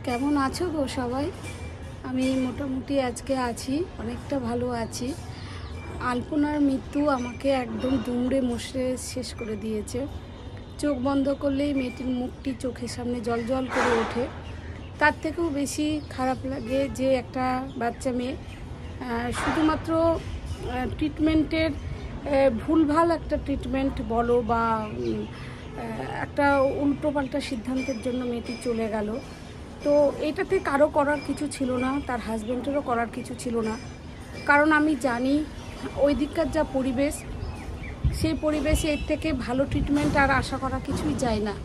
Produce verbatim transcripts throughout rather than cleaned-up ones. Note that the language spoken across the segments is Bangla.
কেমন আছো গো সবাই? আমি মোটামুটি আজকে আছি, অনেকটা ভালো আছি। আলপনার মৃত্যু আমাকে একদম দুমড়ে মুষড়ে শেষ করে দিয়েছে। চোখ বন্ধ করলেই মেয়েটির মুখটি চোখের সামনে জলজল করে ওঠে। তার থেকেও বেশি খারাপ লাগে যে একটা বাচ্চা মেয়ে শুধুমাত্র ট্রিটমেন্টের ভুলভাল একটা ট্রিটমেন্ট বলো বা একটা উল্টোপাল্টা সিদ্ধান্তের জন্য মেয়েটি চলে গেল। তো এটাতে কারো করার কিছু ছিল না, তার হাজব্যান্ডেরও করার কিছু ছিল না। কারণ আমি জানি ওই দিককার যা পরিবেশ, সেই পরিবেশে এর থেকে ভালো ট্রিটমেন্ট আর আশা করা কিছুই যায় না।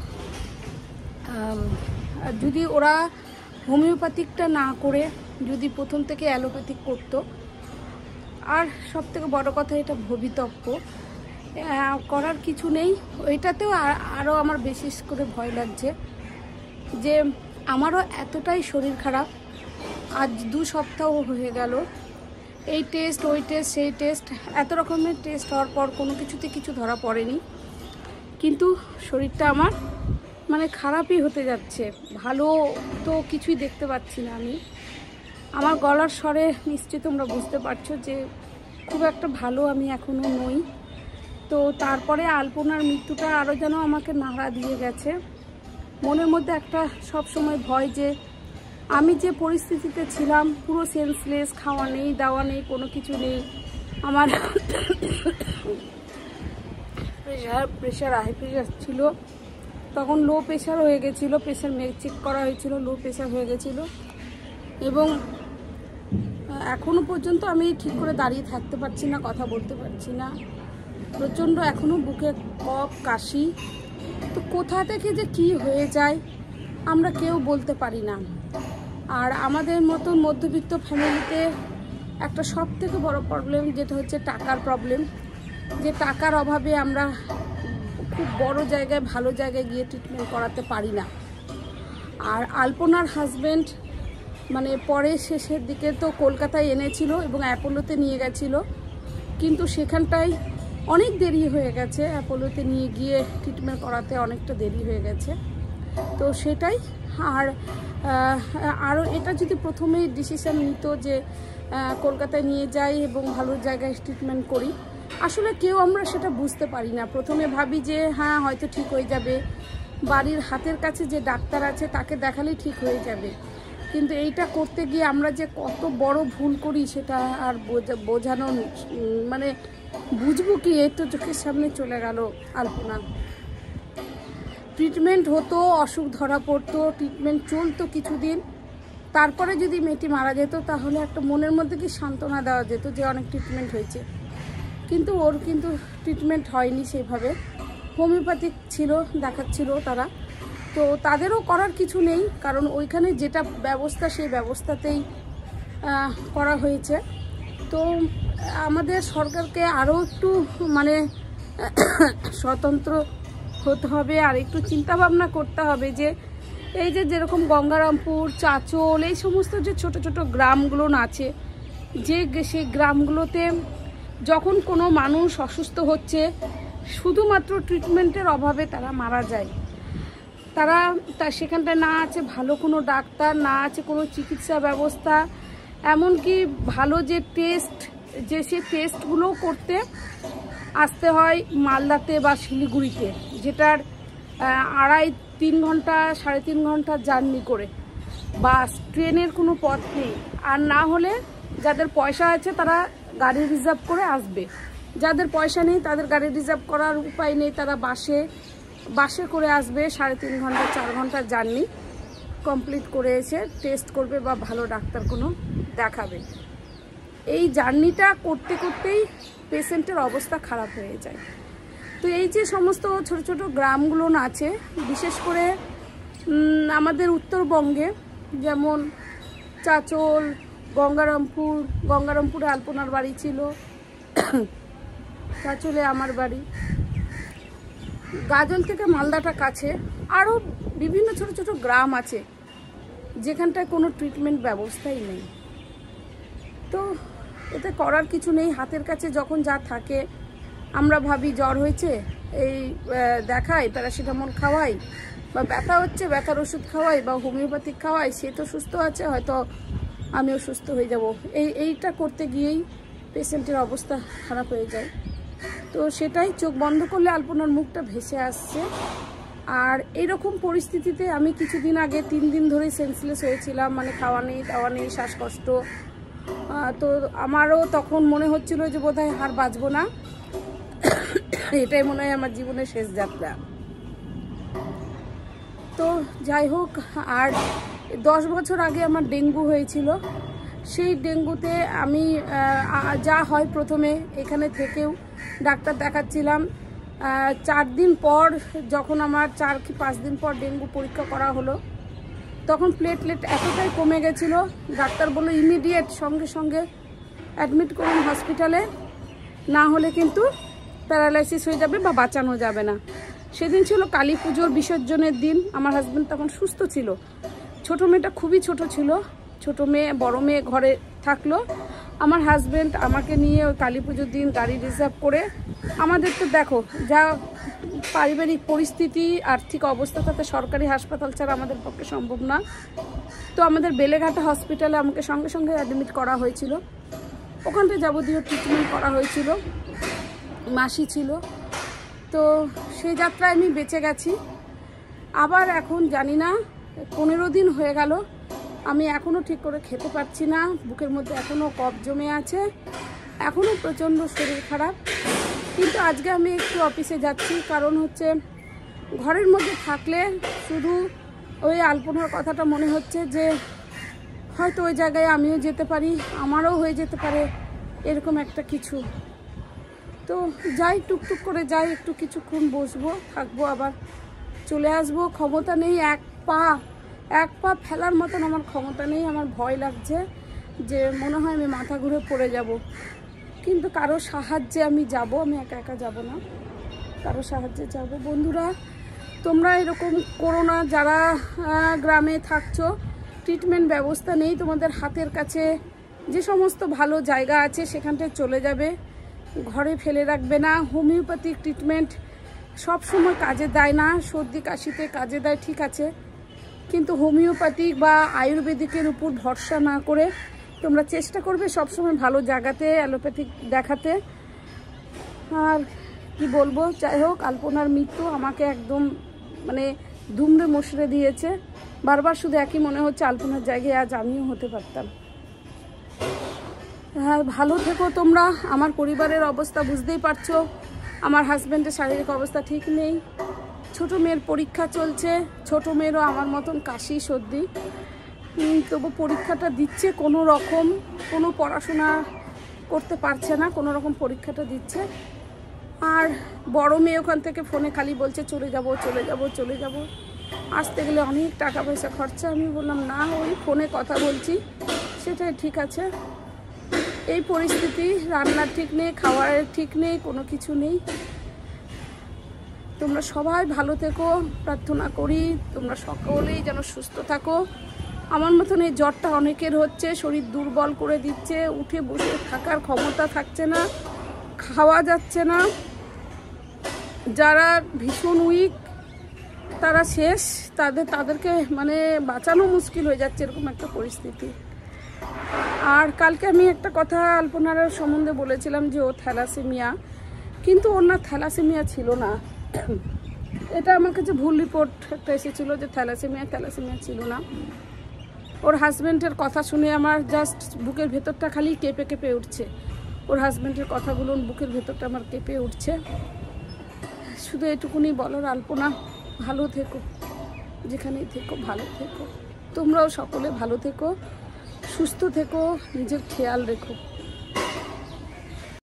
যদি ওরা হোমিওপ্যাথিকটা না করে যদি প্রথম থেকে অ্যালোপ্যাথিক করতো, আর সব থেকে বড় কথা এটা ভবিতব্য, করার কিছু নেই। ওইটাতেও আরও আমার বিশেষ করে ভয় লাগছে যে আমারও এতটাই শরীর খারাপ। আজ দু সপ্তাহ হয়ে গেল, এই টেস্ট ওই টেস্ট সেই টেস্ট, এত রকমের টেস্ট হওয়ার পর কোনো কিছুতে কিছু ধরা পড়েনি, কিন্তু শরীরটা আমার মানে খারাপই হতে যাচ্ছে। ভালো তো কিছুই দেখতে পাচ্ছি না আমি। আমার গলার স্বরে নিশ্চয়ই তোমরা বুঝতে পারছো যে খুব একটা ভালো আমি এখনও নই। তো তারপরে আলপনার মৃত্যুটা আরও যেন আমাকে নাড়া দিয়ে গেছে। মনের মধ্যে একটা সব সময় ভয় যে আমি যে পরিস্থিতিতে ছিলাম, পুরো সেন্সলেস, খাওয়া নেই, দাওয়া নেই, কোনো কিছু নেই। আমার প্রেশার প্রেশার হাই প্রেশার ছিল, তখন লো প্রেশার হয়ে গেছিলো। প্রেশার চেক করা হয়েছিল, লো প্রেশার হয়ে গেছিলো। এবং এখনও পর্যন্ত আমি ঠিক করে দাঁড়িয়ে থাকতে পারছি না, কথা বলতে পারছি না। প্রচণ্ড এখনও বুকে কফ, কাশি। তো কোথা থেকে যে কি হয়ে যায় আমরা কেউ বলতে পারি না। আর আমাদের মতন মধ্যবিত্ত ফ্যামিলিতে একটা সব থেকে বড় প্রবলেম যেটা হচ্ছে টাকার প্রবলেম, যে টাকার অভাবে আমরা খুব বড় জায়গায় ভালো জায়গায় গিয়ে ট্রিটমেন্ট করাতে পারি না। আর আলপনার হাজব্যান্ড মানে পরে শেষের দিকে তো কলকাতায় এনেছিল এবং অ্যাপোলোতে নিয়ে গেছিল, কিন্তু সেখানটায় অনেক দেরি হয়ে গেছে। অ্যাপোলোতে নিয়ে গিয়ে ট্রিটমেন্ট করাতে অনেকটা দেরি হয়ে গেছে। তো সেটাই। আর আরও এটা যদি প্রথমেই ডিসিশান নিত যে কলকাতায় নিয়ে যাই এবং ভালো জায়গায় ট্রিটমেন্ট করি, আসলে কেউ আমরা সেটা বুঝতে পারি না। প্রথমে ভাবি যে হ্যাঁ হয়তো ঠিক হয়ে যাবে, বাড়ির হাতের কাছে যে ডাক্তার আছে তাকে দেখালেই ঠিক হয়ে যাবে। কিন্তু এইটা করতে গিয়ে আমরা যে কত বড় ভুল করি সেটা আর বোঝানো মানে বুঝবো কি? এই তো চোখের সামনে চলে গেল আলপনা। ট্রিটমেন্ট হতো, অসুখ ধরা পড়তো, ট্রিটমেন্ট চলতো কিছুদিন, তারপরে যদি মেয়েটি মারা যেত তাহলে একটা মনের মধ্যে কি সান্ত্বনা দেওয়া যেত যে অনেক ট্রিটমেন্ট হয়েছে। কিন্তু ওর কিন্তু ট্রিটমেন্ট হয়নি সেইভাবে। হোমিওপ্যাথিক ছিল, দেখাচ্ছিল তারা। তো তাদেরও করার কিছু নেই, কারণ ওইখানে যেটা ব্যবস্থা সেই ব্যবস্থাতেই করা হয়েছে। তো আমাদের সরকারকে আরও একটু মানে স্বতন্ত্র হতে হবে, আর একটু চিন্তাভাবনা করতে হবে যে এই যে যেরকম গঙ্গারামপুর, চাঁচল, এই সমস্ত যে ছোট ছোট গ্রামগুলো আছে, যে সেই গ্রামগুলোতে যখন কোনো মানুষ অসুস্থ হচ্ছে শুধুমাত্র ট্রিটমেন্টের অভাবে তারা মারা যায়, তারা তা সেখানটায় না আছে ভালো কোনো ডাক্তার, না আছে কোনো চিকিৎসা ব্যবস্থা, এমনকি ভালো যে টেস্ট, যে সে টেস্টগুলোও করতে আসতে হয় মালদাতে বা শিলিগুড়িতে, যেটার আড়াই তিন ঘন্টা সাড়ে তিন ঘন্টা জার্নি করে। বাস ট্রেনের কোনো পথ নেই। আর না হলে যাদের পয়সা আছে তারা গাড়ি রিজার্ভ করে আসবে, যাদের পয়সা নেই তাদের গাড়ি রিজার্ভ করার উপায় নেই, তারা বাসে বাসে করে আসবে। সাড়ে তিন ঘন্টা চার ঘন্টা জার্নি কমপ্লিট করে এসে টেস্ট করবে বা ভালো ডাক্তার কোনো দেখাবে। এই জার্নিটা করতে করতেই পেশেন্টের অবস্থা খারাপ হয়ে যায়। তো এই যে সমস্ত ছোট ছোট গ্রামগুলো আছে, বিশেষ করে আমাদের উত্তরবঙ্গে, যেমন চাঁচল, গঙ্গারামপুর, গঙ্গারামপুরে আলপনার বাড়ি ছিল, চাঁচলে আমার বাড়ি, গাজল থেকে মালদাটা কাছে, আরও বিভিন্ন ছোট ছোট গ্রাম আছে যেখানটায় কোনো ট্রিটমেন্ট ব্যবস্থাই নেই। তো এতে করার কিছু নেই। হাতের কাছে যখন যা থাকে আমরা ভাবি জ্বর হয়েছে, এই দেখাই, প্যারাসিটামল খাওয়াই, বা ব্যথা হচ্ছে ব্যথার ওষুধ খাওয়াই বা হোমিওপ্যাথিক খাওয়াই, সে তো সুস্থ আছে, হয়তো আমিও সুস্থ হয়ে যাব। এই এইটা করতে গিয়েই পেশেন্টের অবস্থা খারাপ হয়ে যায়। তো সেটাই, চোখ বন্ধ করলে আলপনার মুখটা ভেসে আসছে। আর এইরকম পরিস্থিতিতে আমি কিছুদিন আগে তিন দিন ধরে সেন্সলেস হয়েছিলাম, মানে খাওয়া নেই দাওয়া নেই, শ্বাসকষ্ট। তো আমারও তখন মনে হচ্ছিল যে বোধহয় আর বাঁচবো না, এটাই মনে হয় আমার জীবনের শেষ যাত্রা। তো যাই হোক, আর দশ বছর আগে আমার ডেঙ্গু হয়েছিল। সেই ডেঙ্গুতে আমি যা হয়, প্রথমে এখানে থেকেও ডাক্তার দেখাচ্ছিলাম। চার দিন পর যখন আমার চার কি পাঁচ দিন পর ডেঙ্গু পরীক্ষা করা হলো, তখন প্লেটলেট এতটাই কমে গেছিলো, ডাক্তার বললো ইমিডিয়েট সঙ্গে সঙ্গে অ্যাডমিট করুন হসপিটালে, না হলে কিন্তু প্যারালাইসিস হয়ে যাবে বা বাঁচানো যাবে না। সেদিন ছিল কালী পুজোর বিসর্জনের দিন। আমার হাজব্যান্ড তখন সুস্থ ছিল, ছোটো মেয়েটা খুবই ছোট ছিল, ছোট মেয়ে বড় মেয়ে ঘরে থাকলো। আমার হাজব্যান্ড আমাকে নিয়ে ওই কালী পুজোর দিন গাড়ি রিজার্ভ করে, আমাদের তো দেখো যা পারিবারিক পরিস্থিতি, আর্থিক অবস্থা, তাতে সরকারি হাসপাতাল ছাড়া আমাদের পক্ষে সম্ভব না। তো আমাদের বেলেঘাটা হসপিটালে আমাকে সঙ্গে সঙ্গে অ্যাডমিট করা হয়েছিল, ওখানটা যাবতীয় ট্রিটমেন্ট করা হয়েছিল, মাসি ছিল। তো সেই যাত্রায় আমি বেঁচে গেছি। আবার এখন জানি না, পনেরো দিন হয়ে গেল, আমি এখনও ঠিক করে খেতে পারছি না, বুকের মধ্যে এখনও কফ জমে আছে, এখনও প্রচণ্ড শরীর খারাপ। কিন্তু আজকে আমি একটু অফিসে যাচ্ছি, কারণ হচ্ছে ঘরের মধ্যে থাকলে শুধু ওই আলপনার কথাটা মনে হচ্ছে যে হয়তো ওই জায়গায় আমিও যেতে পারি, আমারও হয়ে যেতে পারে এরকম একটা কিছু। তো যাই, টুকটুক করে যাই, একটু কিছুক্ষণ বসবো, থাকবো, আবার চলে আসবো। ক্ষমতা নেই, এক পা এক পা ফেলার মতন আমার ক্ষমতা নেই। আমার ভয় লাগছে যে মনে হয় আমি মাথা ঘুরে পড়ে যাব। কিন্তু কারো সাহায্যে আমি যাব, আমি একা একা যাব না, কারো সাহায্যে যাব। বন্ধুরা, তোমরা এরকম করো না, যারা গ্রামে থাকছো, ট্রিটমেন্ট ব্যবস্থা নেই তোমাদের হাতের কাছে, যে সমস্ত ভালো জায়গা আছে সেখানটায় চলে যাবে, ঘরে ফেলে রাখবে না। হোমিওপ্যাথিক ট্রিটমেন্ট সবসময় কাজে দেয় না, সর্দি কাশিতে কাজে দেয় ঠিক আছে, কিন্তু হোমিওপ্যাথিক বা আয়ুর্বেদিকের উপর ভরসা না করে তোমরা চেষ্টা করবে সবসময় ভালো জায়গাতে অ্যালোপ্যাথিক দেখাতে। আর কি বলবো, যাই হোক, আলপনার মৃত্যু আমাকে একদম মানে দুমড়ে মুচড়ে দিয়েছে। বারবার শুধু একই মনে হচ্ছে, আলপনার জায়গায় আজ আমিও হতে পারতাম। হ্যাঁ, ভালো থেকো তোমরা। আমার পরিবারের অবস্থা বুঝতেই পারছো, আমার হাজব্যান্ডের শারীরিক অবস্থা ঠিক নেই, ছোট মেয়ের পরীক্ষা চলছে, ছোট মেয়েরও আমার মতন কাশি সর্দি, তবু পরীক্ষাটা দিচ্ছে কোনো রকম, কোনো পড়াশোনা করতে পারছে না, কোনো রকম পরীক্ষাটা দিচ্ছে। আর বড় মেয়ে ওখান থেকে ফোনে খালি বলছে চলে যাব চলে যাব চলে যাব, আসতে গেলে অনেক টাকা পয়সা খরচা। আমি বললাম না, ওই ফোনে কথা বলছি সেটাই ঠিক আছে। এই পরিস্থিতি, রান্নার ঠিক নেই, খাওয়ারের ঠিক নেই, কোনো কিছু নেই। তোমরা সবাই ভালো থেকো, প্রার্থনা করি তোমরা সকলেই যেন সুস্থ থাকো। আমার মতন এই জ্বরটা অনেকের হচ্ছে, শরীর দুর্বল করে দিচ্ছে, উঠে বসে থাকার ক্ষমতা থাকছে না, খাওয়া যাচ্ছে না, যারা ভীষণ উইক তারা শেষ, তাদের তাদেরকে মানে বাঁচানো মুশকিল হয়ে যাচ্ছে, এরকম একটা পরিস্থিতি। আর কালকে আমি একটা কথা আলপনার সম্বন্ধে বলেছিলাম যে ও থ্যালাসেমিয়া, কিন্তু ওর না থ্যালাসেমিয়া ছিল না, এটা আমার কাছে ভুল রিপোর্ট একটা এসেছিলো যে থ্যালাসেমিয়া থ্যালাসেমিয়া ছিল না। ওর হাজব্যান্ডের কথা শুনে আমার জাস্ট বুকের ভেতরটা খালি কেঁপে কেঁপে উঠছে, ওর হাজব্যান্ডের কথাগুলো বুকের ভেতরটা আমার কেঁপে উঠছে। শুধু এটুকুনি বলার, আলপনা ভালো থেকো, যেখানেই থেকো ভালো থেকো, তোমরাও সকলে ভালো থেকো, সুস্থ থেকো, নিজের খেয়াল রেখো।